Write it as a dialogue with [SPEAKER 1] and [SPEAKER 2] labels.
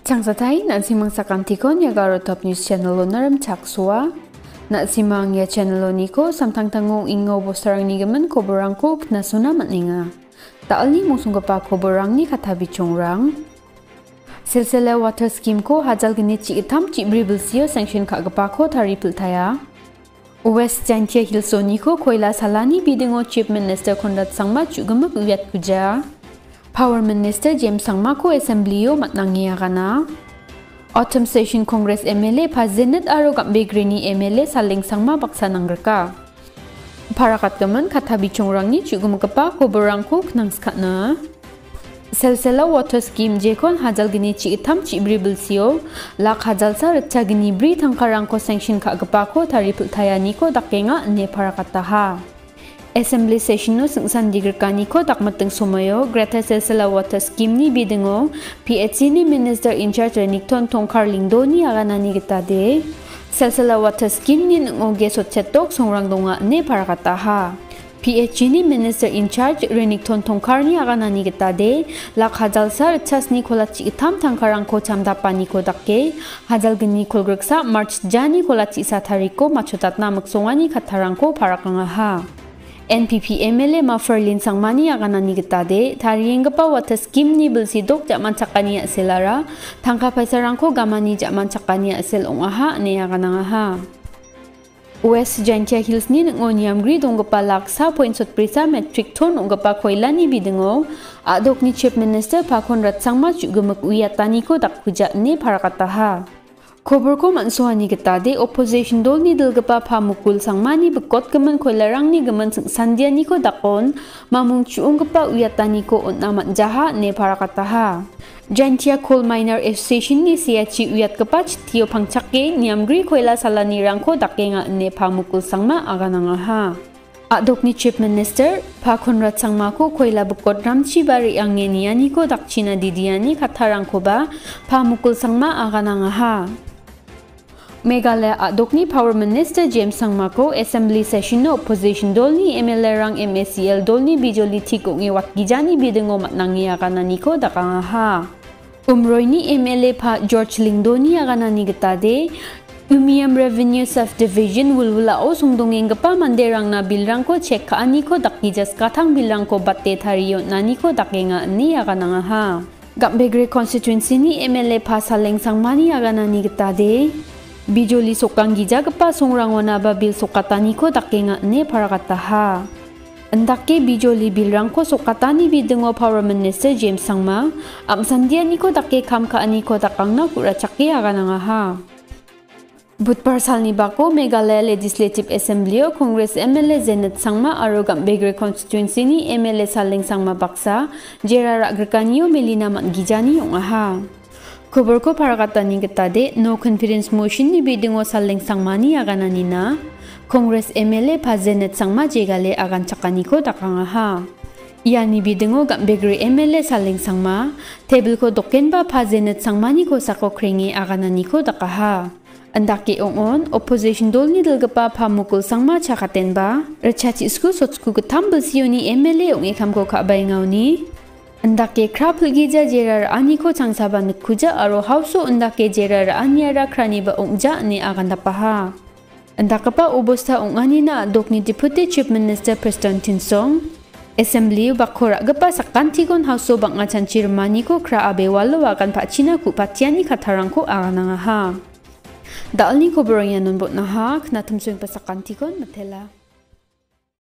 [SPEAKER 1] Changsatai nasimang sakantikon ya garo top news channel lo naram chaksua. Nasimang ya channel lo niko samtang tangong ingo bosarang ni gaman koborang ko knasuna matninga. Taal ni musungga pa koborang ni katabi chongrang. Silsila water scheme ko hajal gini itam bribil sio sanction ka gapa ko taripil taya. West Jantia Hilsoni ko koila salani bidingo Chief Minister Konrad Sangma chugamak uyat kuja. Power Minister James Sangma ko Assemblyo matnangiya kana. Autumn Session Congress MLA pa Zenit aro gambe Grini MLA saling Sangma baksa nangraka. Parakat gaman katabi chongrangi chugumakapa koborang ko knangska na. Selsela water scheme jekon hajal gini itam bribil sio lak hajal sa recha gini bri tangkarang ko sanction ka agapa ko taripul tayani ko dakenga ne parakataha. Assembly session no sengsan digerkani ko takmateng sumayo Greater Selsela water scheme ni bidingo PHC ni Minister in charge Renikton Tongkar Lingdo ni aganani gitade Selsela water scheme ni ngoge sotchetok songrang donga ne parakataha. PHC ni Minister in charge Renikton Tongkar ni aganani gitade lak hajal sa rechas ni kolachi itam tangkarang ko chamdapani ko dakke hajal gini kolgreksa March jani kolachi isa tariko machotatna maksongani katarang ko parakangaha. NPP MLA Maferlin Sangmani aganani gitade tariyenggapa water scheme ni bilsidok jaman chakani aselara tangka paisarangko gamani jaman chakani asel ongaha ne aganangaha. West Jantia Hills ni ngoniamgri donggapa laksa point prisa metric ton onggapa koilani bidingo adok ni Chief Minister pa Konrad Sangma chugumak uyatani ko dakpuja ne parakataha. Kober ko mansuhani gitade opposition dol ni dilgapa pamukul sangmani bekot gaman koilarang ni gaman sandiani ko dakon mamung chuunggapa uyatani ko unamat jaha ne parakataha. Jantia Coal Miner Association ni siachi uyat kapach tiyo pangchake niamgri koila salani rangko dakenga ne pamukul sangma aganangaha. Adok ni Chief Minister pa Konrad Sangma ko koila bekot ramchi bari angeniani ko dakchina didiani katarang ko ba pamukul sangma aganangaha. Meghalaya adok ni Power Minister James Sangma ko Assembly Session no Opposition dol ni MLA rang MSCL dol ni bijoli tikong iwat gijani bidingo matnangiya kanani ko dakangaha. Umroy ni MLA pa George Lingdo ni aganani gitade Umiam Revenue Subdivision wulwulao sungdongeng gapa manderang na bilrang ko check kaani ko dakijas katang bilrang ko batte thariyo nani ko dakenga ni aganangaha. Gambegre constituency ni MLA pa Saleng Sangmani aganani gitade bijoli sokang gijagapa songrangona ba bil sokatani ko dakenga ne parakataha. Andake bijoli bilrang ko sokatani bidingo Power Minister James Sangma amsandiani ko dake kam kaani ko dakangna kurachake aganangaha. Budpar salni bako Meghalaya Legislative Assembly o Congress MLA Zenit Sangma aro Gambegre constituency ni MLA Saleng Sangma baksa jera ragrikaniyo melina matgijani yongaha. Kober ko parakatani gitade no confidence motion ni bidingo Saleng Sangmani aganani na Congress MLA pa Zenit Sangma jegale agan chakani ko dakangaha. Yani bidingo Gambegre MLA Saleng Sangma table ko doken ba pa Zenit Sangmani ko sako krengi aganani ko dakaha. Andake ongon opposition dol ni dilgapa pamukul Sangma chakaten ba rechachi isku sotsku gutambal sioni MLA onge kamko kabay ngawni. Andake krapul gija jerar ani ko changsaba nukkuja aro hauso andake jerar anyara krani ba ongja ni agandapaha. Andakapa ubosta ongani na adok ni Deputy Chief Minister Preston Tinsong Assembly bakora gapa sakantigon hauso banga chanchirmani ko kra abewalo akan pachina ku patiani katarang ko aganangaha. Daalni ko borong yanon bot na ha knatum suing pasakantikon matela.